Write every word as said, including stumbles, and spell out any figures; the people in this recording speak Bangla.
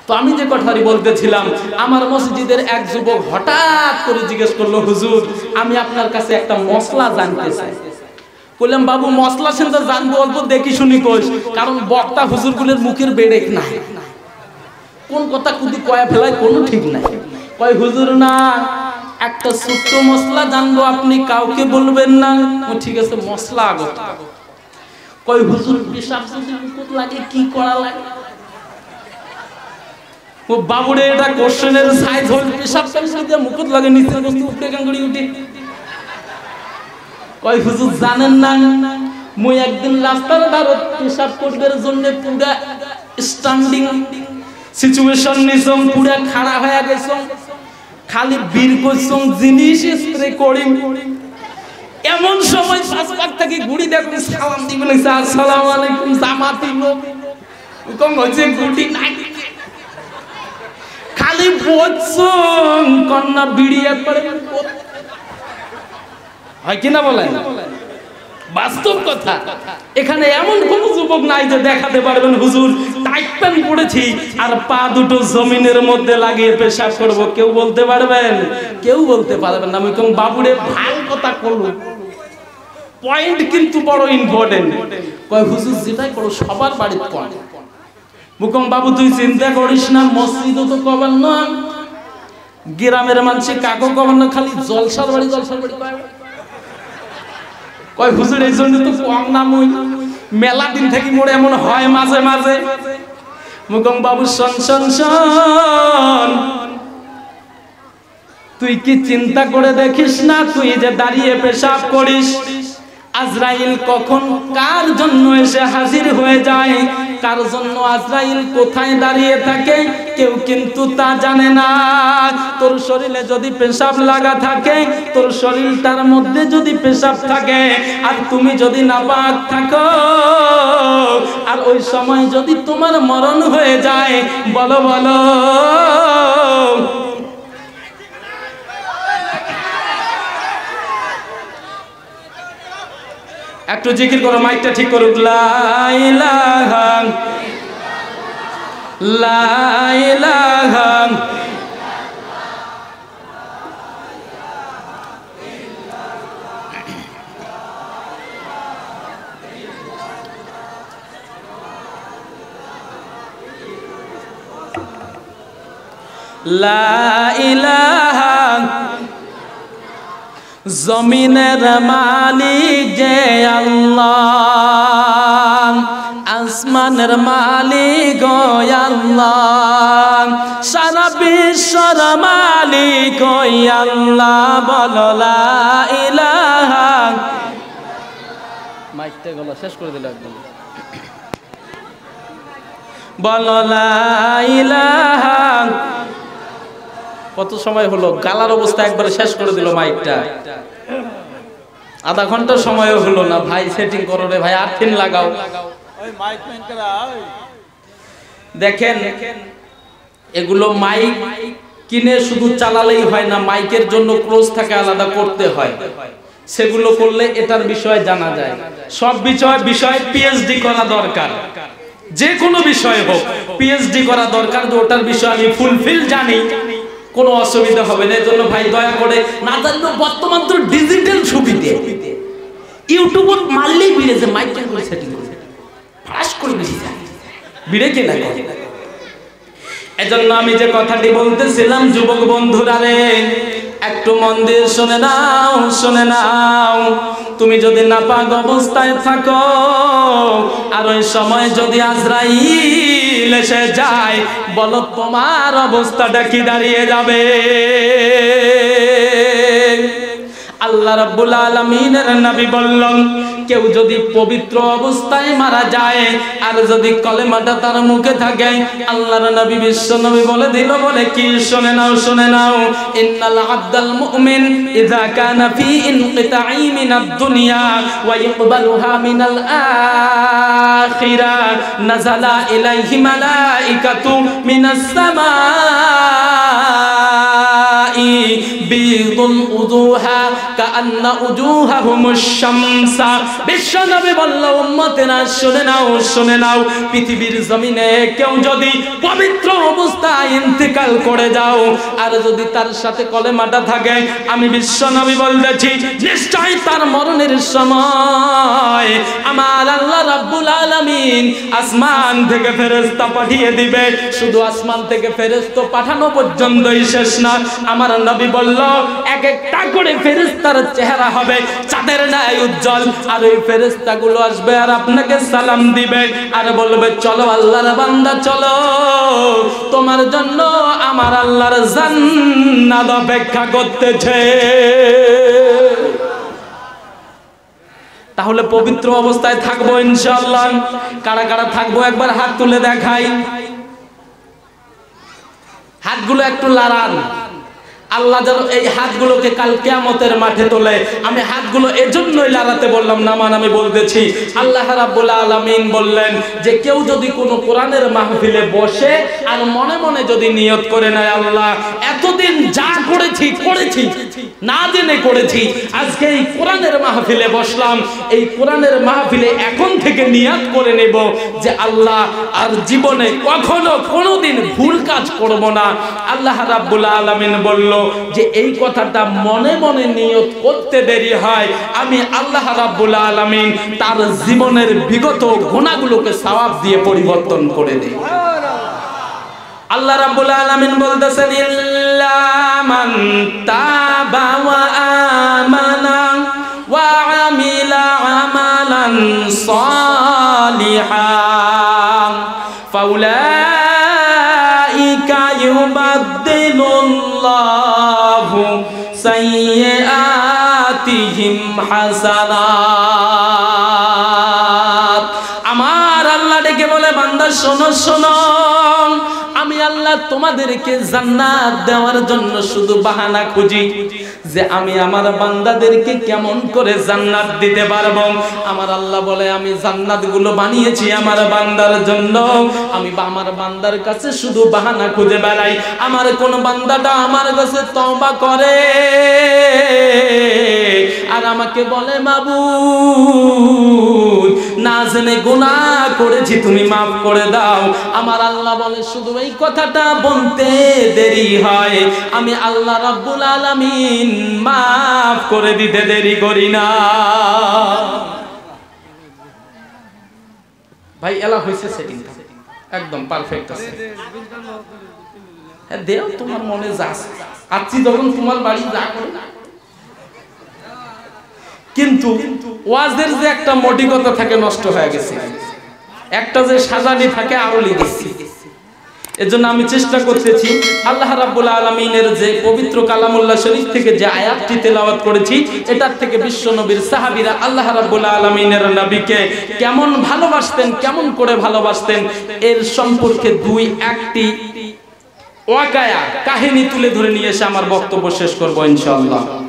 তো আমি যে কথাটি বলতেছিলাম, আমার মসজিদের এক যুবক হঠাৎ করে জিজ্ঞেস করলো, হুজুর আমি আপনার কাছে একটা মশলা জানতে চাই। বললাম বাবু মশলা শুনতে জানবো অল্প দেখি শুনি কোষ, কারণ বক্তা হুজুরগুলোর মুখের বেড়েক নাই, কোন কথা কুদি কয়া ফেলায় কোনো ঠিক নাই। কয় হুজুর না, একটা ছোট্ট মশলা জানবো, আপনি কাউকে বলবেন না। ঠিক আছে মশলা আগত। কয় হুজুর পেশাব যদি মুকুট লাগে কি করা লাগে? ও বাবুরে এটা কোশ্চেনের সাইজ হল, পেশাব যদি মুকুট লাগে নিচের বস্তু উপরে গাঙ্গুড়ি উঠে। কয় হুজুর জানেন না, মুই একদিন রাস্তার ধারে পেশাব করবার জন্য পুরা স্ট্যান্ডিং সিচুয়েশন নিছম, পুরা খাড়া হয়ে গেছম, খালি বীর কইছম জিনিস স্প্রে করি। এমন সময় পাঁচবার থেকে ঘুরি দেখুন সালাম দিবেন, আসসালামু আলাইকুম জামাতি লোক কম হচ্ছে গুটি নাই, খালি বলছম কন্যা বিড়ি একবারে হয় কিনা বলেন? বাস্তব কথা। এখানে এমন কোন যুবক নাই যে দেখাতে পারবেন হুজুর টাইট প্যান্ট পড়েছি আর পা দুটো জমিনের মধ্যে লাগিয়ে পেশাব করব, কেউ বলতে পারবেন? কেউ বলতে পারবেন না। আমি কোন বাবুরে ভাল কথা করলো, পয়েন্ট কিন্তু বড় ইম্পর্টেন্ট। কয় হুজুর যেটাই করো সবার বাড়িতে কর। মুকম বাবু তুই চিন্তা করিস না, মসজিদও তো কবার না, গ্রামের মানুষে কাকও কবার না, খালি জলসার বাড়ি জলসার বাড়ি পায়। কয় হুজুর এই জন্য তো কম নাম, ওই মেলা দিন থেকে মোড়ে এমন হয় মাঝে মাঝে। মুকম বাবু শোন শোন শোন, তুই কি চিন্তা করে দেখিস না, তুই যে দাঁড়িয়ে পেশাব করিস, আজরাইল কখন কার জন্য এসে হাজির হয়ে যায়, কার জন্য আজরাইল কোথায় দাঁড়িয়ে থাকে কেউ কিন্তু তা জানে না। তোর শরীরে যদি পেশাব লাগা থাকে, তোর শরীরটার মধ্যে যদি পেশাব থাকে, আর তুমি যদি নাপাক থাকো, আর ওই সময় যদি তোমার মরণ হয়ে যায়, বলো বলো একটু জিকির করো, মাইকটা ঠিক করো। লা ইলাহা লা ইলাহা লা ইলাহা, জমিনের মালিক যে আল্লাহ, আসমানের মালিক ও আল্লাহ, সারা বিশ্বর মালিক ও আল্লাহ, বলো লা ইলাহা। মাইকটা গলা শেষ করে দিল একদম। বলো লা ইলাহা। কত সময় হলো, গালার অবস্থা একবারে শেষ করে দিল মাইকটা। আধা ঘন্টা সময়ও হলো না। ভাই সেটিং করো রে ভাই, আর্থিন লাগাও। দেখেন এগুলো মাইক কিনে শুধু চালালেই হয় না, মাইকের জন্য কোর্স থাকে আলাদা করতে হয়। সেগুলো করলে এটার বিষয়ে জানা যায়। সব বিষয় বিষয়ে পিএইচডি করা দরকার, যে কোনো বিষয় হোক পিএইচডি করা দরকার, যে ওটার বিষয়ে আমি ফুলফিল জানি, কোনো অসুবিধা হবে না। এজন্য ভাই দয়া করে, না জানলেও বর্তমান তো ডিজিটাল সুবিধে, ইউটিউবে মারলেই বিড়েছে, মাইক কেন করে সেটিং করে ফাঁস করে বেশি যায় বিড়ে কে না করে। এজন্য আমি যে কথাটি বলতেছিলাম, যুবক বন্ধুরা রে একটু মন দিয়ে শুনে নাও, শুনে নাও। তুমি যদি নাপাক অবস্থায় থাকো, আর ওই সময় যদি আজরাইল এসে যায়, বলো তোমার অবস্থাটা কি দাঁড়িয়ে যাবে? আল্লাহ রাব্বুল আলামিনের নবী বললেন, কেউ যদি পবিত্র অবস্থায় মারা যায়, আর যদি কলেমাটা তার মুখে থাকে, আল্লাহর নবী বিশ্ব নবী বলে দিল, বলে কি? শুনে নাও, শুনে নাও। ইন্নাল আবদাল মুমিন ইযা কানা ফি ইনকিতাই মিনাদ দুনিয়া ওয়া ইকবালুহা মিনাল আখিরা নাযালা ইলাইহি মালাইকাতু মিনাস সামাই বিদুন উজুহা কাআন্না উজুহাহুমুশ শামসা। বিশ্ব নবী বলল, উম্মতেরা শুনে নাও শুনে নাও, পৃথিবীর জমিনে কেউ যদি পবিত্র অবস্থায় ইন্তেকাল করে যাও আর যদি তার সাথে কলেমাটা থাকে, আমি বিশ্ব নবী বলতেছি নিশ্চয় তার মরণের সময় আমার আল্লাহ রাব্বুল আলামিন আসমান থেকে ফেরেশতা পাঠিয়ে দিবে। শুধু আসমান থেকে ফেরেশতা পাঠানো পর্যন্তই শেষ না, আমার নবী বলল এক একটা করে ফেরেশতার চেহারা হবে চাঁদের ন্যায় উজ্জ্বল, আর ওই ফেরেশতাগুলো আসবে আর আপনাকে সালাম দিবে আর বলবে চলো আল্লাহর বান্দা চলো, তোমার জন্য আমার আল্লাহর জান্নাত অপেক্ষা করতেছে। তাহলে পবিত্র অবস্থায় থাকবো ইনশাআল্লাহ। কারা কারা থাকবো একবার হাত তুলে দেখাই, হাতগুলো একটু লাড়ান। আল্লাহ যেন এই হাতগুলোকে কাল কিয়ামতের মাঠে তোলে। আমি হাতগুলো এজন্যই লাড়াতে বললাম না, মান আমি বলতেছি আল্লাহ রাব্বুল আলামিন বললেন যে কেউ যদি কোনো কোরআনের মাহফিলে বসে আর মনে মনে যদি নিয়ত করে নেয়, আল্লাহ এতদিন যা করেছি করেছি না জেনে করেছি, আজকে এই কোরআনের মাহফিলে বসলাম, এই কোরআনের মাহফিলে এখন থেকে নিয়ত করে নেব যে আল্লাহ আর জীবনে কখনো কোনোদিন ভুল কাজ করব না। আল্লাহ রাব্বুল আলামিন বলল যে এই কথাটা মনে মনে নিয়ত করতে দেরি হয়, আমি আল্লাহ রাব্বুল আলামিন তার জীবনের বিগত গুনাহগুলোকে সওয়াব দিয়ে পরিবর্তন করে দেই। আল্লাহ রাব্বুল আলামিন বলতেছেন ইল্লা মান তাবা ওয়া আমানা ওয়া আমিলা আমালান সালিহান ফাউলাইকা ইউবাদদিলুল্লাহু সাইয়্যাতিহিম হাসানাত। আমার আল্লাহ ডেকে বলে বান্দা শোনো শোনো, আমি আল্লাহ তোমাদেরকে জান্নাত দেওয়ার জন্য শুধু বাহানা খুঁজি যে আমি আমার বান্দাদেরকে কেমন করে জান্নাত দিতে পারবো। আমার আল্লাহ বলে আমি জান্নাতগুলো বানিয়েছি আমার বান্দার জন্য, আমি আমার বান্দার কাছে শুধু বাহানা খুঁজে বেড়াই। আমার কোন বান্দাটা আমার কাছে তওবা করে আর আমাকে বলে মাবুদ না জেনে গুনাহ করেছি তুমি মাফ করে দাও, আমার আল্লাহ বলে শুধু এই কথাটা বলতে দেরি হয়, আমি আল্লাহ রাব্বুল আলামিন মাফ করে দিতে দেরি করি না। ভাই এলা হইছে সেটিংটা একদম পারফেক্ট আছে। হ্যাঁ দেও তোমার মনে যাস, আছি যখন তোমার বাড়ি যা করে। কিন্তু ওয়াজের যে একটা মডিকতা থাকে নষ্ট হয়ে গেছে, একটা যে সাজানি থাকে আরলি দিচ্ছি। এজন্য আমি চেষ্টা করতেছি আল্লাহ রাব্বুল আলামিনের যে পবিত্র কালামুল্লাহ শরীফ থেকে যে আয়াতটি তেলাওয়াত করেছি, এটার থেকে বিশ্ব নবীর সাহাবীরা আল্লাহ রাব্বুল আলামিনের নবীকে কেমন ভালোবাসতেন, কেমন করে ভালোবাসতেন এর সম্পর্কে দুই একটি ওয়াকায়া কাহিনী তুলে ধরে নিয়ে এসে আমার বক্তব্য শেষ করব ইনশাআল্লাহ।